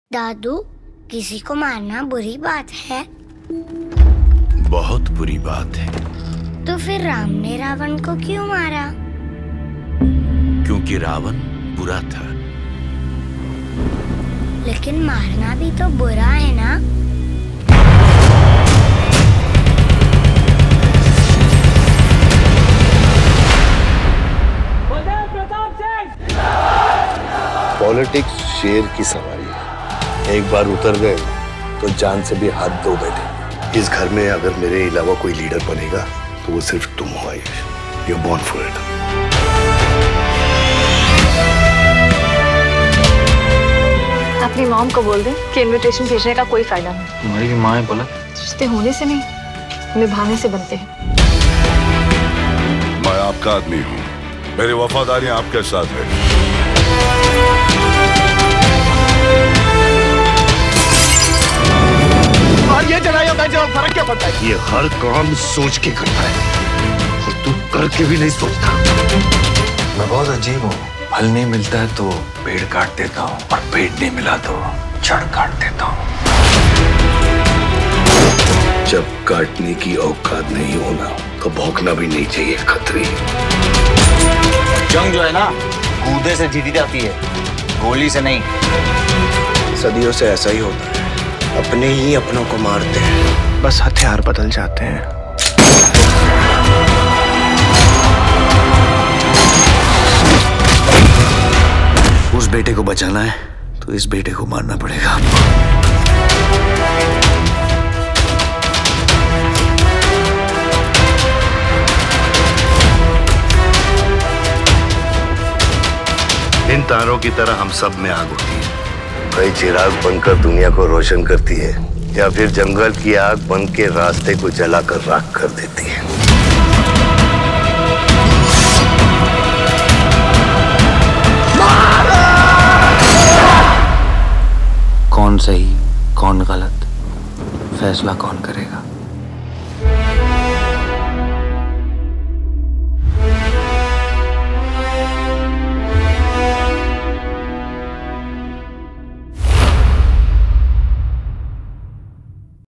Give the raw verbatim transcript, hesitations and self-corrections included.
दादू, किसी को मारना बुरी बात है? बहुत बुरी बात है। तो फिर राम ने रावण को क्यों मारा? क्योंकि रावण बुरा था। लेकिन मारना भी तो बुरा है ना? पॉलिटिक्स शेर की सवारी है। एक बार उतर गए तो जान से भी हाथ धो बैठे। इस घर में अगर मेरे अलावा कोई लीडर बनेगा तो वो सिर्फ तुम हो Ayush. You are born for it. अपनी मॉम को बोल दे कि इनविटेशन भेजने का कोई फायदा नहीं। तुम्हारी भी माँ है बोला। रिश्ते होने से नहीं, निभाने से बनते हैं। मैं आपका आदमी हूँ, मेरी वफादारी आपके साथ है। और ये जलाई होता है जो फर्क क्या पड़ता है? ये हर काम सोच के करता है और तू करके भी नहीं सोचता। मैं बहुत अजीब हूँ। फल नहीं मिलता है तो पेड़ काट देता हूँ और पेड़ नहीं मिला तो जड़ काट देता हूँ। जब काटने की औकात नहीं होना तो भौंकना भी नहीं चाहिए खतरी। जंग जो है ना, कूदे से जीती जाती है, गोली से नहीं। सदियों से ऐसा ही होता है, अपने ही अपनों को मारते हैं, बस हथियार बदल जाते हैं। उस बेटे को बचाना है तो इस बेटे को मारना पड़ेगा। इन तारों की तरह हम सब में आग होती है। कई चिराग बनकर दुनिया को रोशन करती है या फिर जंगल की आग बन के रास्ते को जलाकर राख कर देती है। कौन सही कौन गलत फैसला कौन करेगा?